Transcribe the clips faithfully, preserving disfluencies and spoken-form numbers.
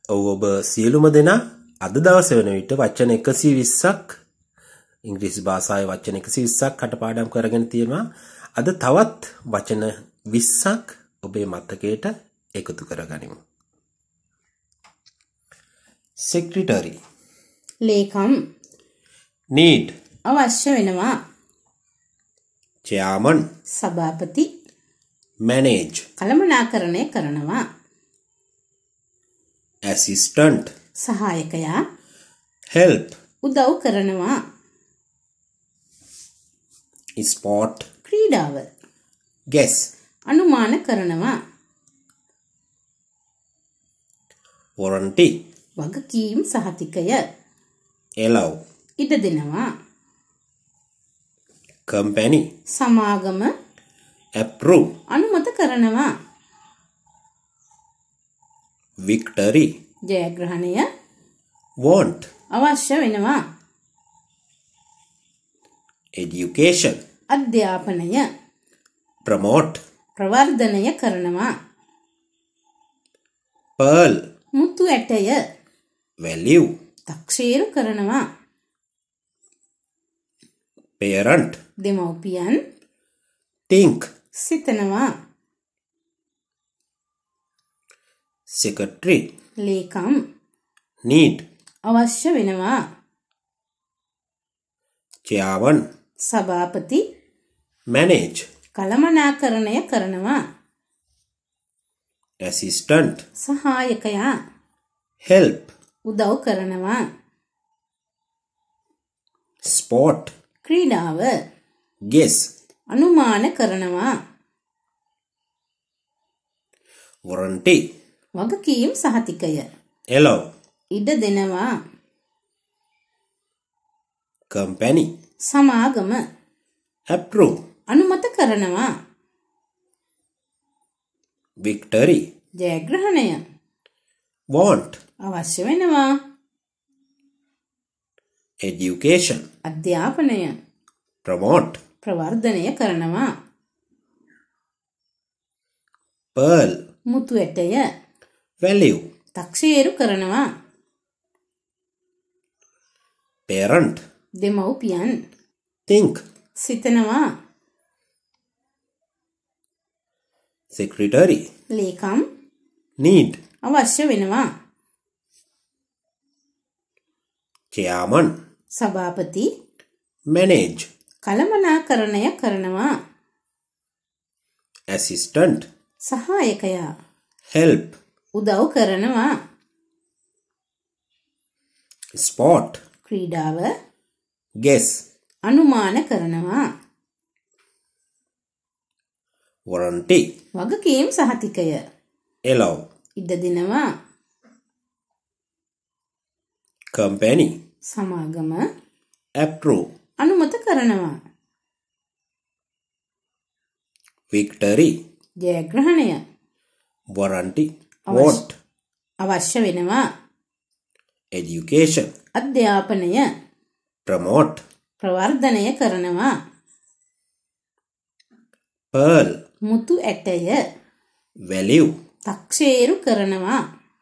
ඔව් ඔබ සියලුම දෙනා අද දවසේ වෙන විට වචන එකසිය විස්සක් ඉංග්‍රීසි භාෂාවේ වචන එකසිය විස්සක් කටපාඩම් කරගෙන තියෙනවා. අද තවත් වචන විස්සක් ඔබේ මතකයට එකතු කරගනිමු. secretary ලේකම් need අවශ්‍ය වෙනවා. chairman සභාපති manage කළමනාකරණය කරනවා. assistant සහායකයා help උදව් කරනවා. sport ක්‍රීඩාව guess අනුමාන කරනවා. warranty වගකීම් සහතිකය allow ඉඩ දෙනවා. company සමාගම approve අනුමත කරනවා. victory ජයග්‍රහණය want අවශ්‍ය වෙනවා. education අධ්‍යාපනය promote ප්‍රවර්ධනය කරනවා. pearl මුතු ඇටය value තක්සේරු කරනවා. parent දෙමව්පියන් think සිතනවා. secretary ලේකම් need අවශ්‍ය වෙනවා. chairman සභාපති manage කළමනාකරණය කරනවා. assistant සහායකයා help උදව් කරනවා. sport ක්‍රීඩාව guess අනුමාන කරනවා. warranty වගකීම් සහතිකය allow ඉඩ දෙනවා. company සමාගම approve අනුමත කරනවා. victory ජයග්‍රහණය want අවශ්‍ය වෙනවා. education අධ්‍යාපනය promote ප්‍රවර්ධනය කරනවා. pearl මුතු ඇටය value තක්සේරු කරනවා. parent දෙමව්පියන් think සිතනවා. secretary ලේකම් need අවශ්‍ය වෙනවා. chairman සභාපති manage කළමනාකරණය කරනවා. assistant සහායකයා help උදව් කරනවා. sport ක්‍රීඩාව guess අනුමාන කරනවා. warranty වගකීම් සහතිකය allow ඉඩ දෙනවා. company සමාගම approve අනුමත කරනවා. victory ජයග්‍රහණය warranty අවශ්‍ය- want අවශ්‍ය වෙනවා. education අධ්‍යාපනය promote ප්‍රවර්ධනය කරනවා. pearl මුතු ඇටය value තක්සේරු කරනවා.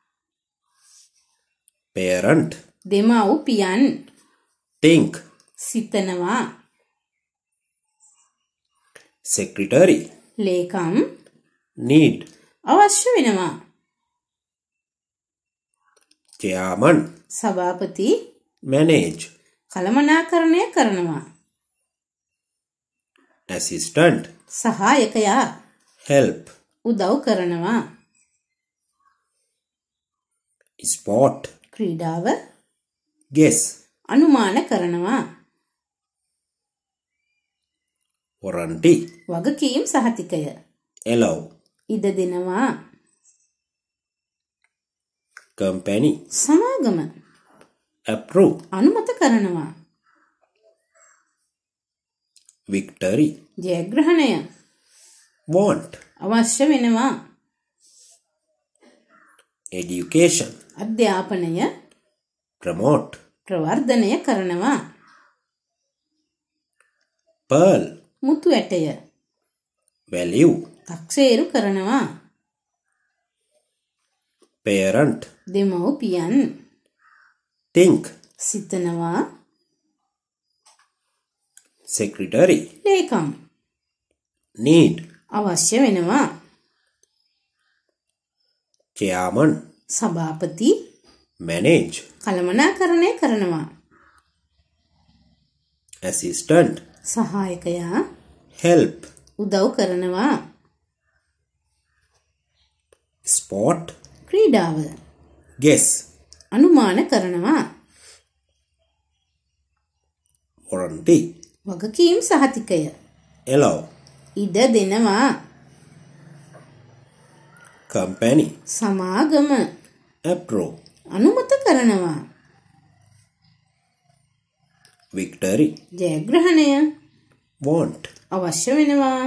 parent දෙමව්පියන් think සිතනවා. secretary ලේකම් need අවශ්‍ය වෙනවා. chairman සභාපති manage කළමනාකරණය කරනවා. assistant සහායකයා help උදව් කරනවා. sport ක්‍රීඩාව guess අනුමාන කරනවා. warranty වගකීම් සහතිකය allow ඉඩ දෙනවා. company සමාගම approve අනුමත කරනවා. victory ජයග්‍රහණය want අවශ්‍ය වෙනවා. education අධ්‍යාපනය promote ප්‍රවර්ධනය කරනවා. pearl මුතු ඇටය value තක්සේරු කරනවා. parent දෙමව්පියන් think සිතනවා secretary ලේකම් need අවශ්‍ය වෙනවා chairman සභාපති manage කළමනාකරණය කරනවා assistant සහායකයා help උදව් කරනවා sport ක්‍රීඩාව guess අනුමාන කරනවා warranty වගකීම් සහතිකය allow ඉඩ දෙනවා company සමාගම approve අනුමත කරනවා victory ජයග්‍රහණය want අවශ්‍ය වෙනවා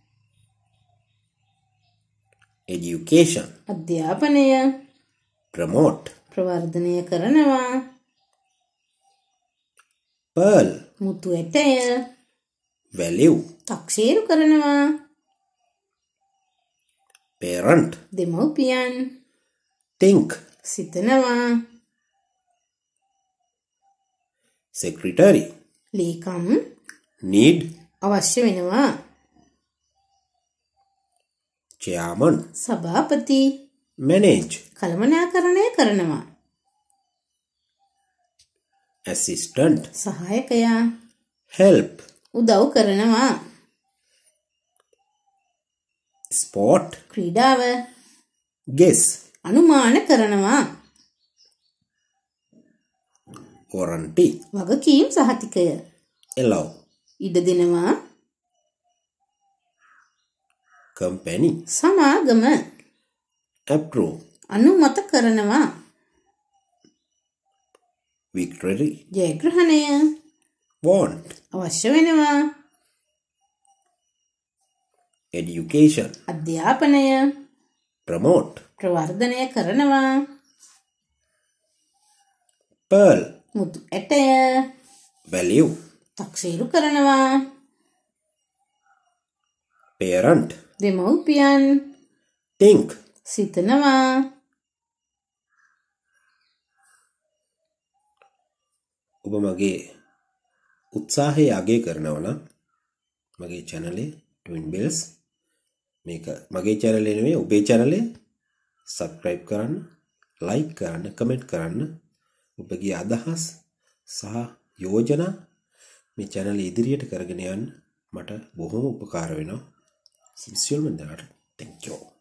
education අධ්‍යාපනය promote ප්‍රවර්ධනය කරනවා pearl මුතු ඇටය value තක්සේරු කරනවා parent දෙමව්පියන් think සිතනවා secretary ලේකම් need අවශ්‍ය වෙනවා chairman සභාපති manage කළමනාකරණය කරනවා assistant සහායකයා help උදව් කරනවා sport ක්‍රීඩාව guess අනුමාන කරනවා warranty වගකීම් සහතිකය allow ඉඩ දෙනවා company සමාගම approve අනුමත කරනවා victory ජයග්‍රහණය want අවශ්‍ය වෙනවා education අධ්‍යාපනය promote ප්‍රවර්ධනය කරනවා pearl මුතු ඇටය value තක්සේරු කරනවා parent දෙමව්පියන් think සිතනවා ඔබ මගේ උත්සාහය අගය කරනවා නම් මගේ channel Twin Bells මේක මගේ channel එක නෙවෙයි ඔබේ channel එක subscribe කරන්න like කරන්න comment කරන්න ඔබගේ අදහස් සහ යෝජනා මේ channel ඉදිරියට කරගෙන යන්න මට බොහොම උපකාර වෙනවා සිසිල්ම දරට thank you